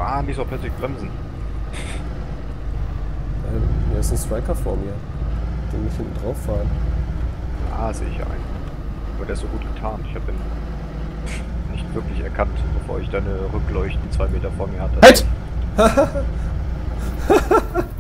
Mann, die soll plötzlich bremsen. Hier ist ein Striker vor mir. Den muss ich hinten drauf fahren. Ah, sehe ich ein. Aber der ist so gut getarnt. Ich habe ihn nicht wirklich erkannt, bevor ich deine Rückleuchten 2 Meter vor mir hatte. Halt!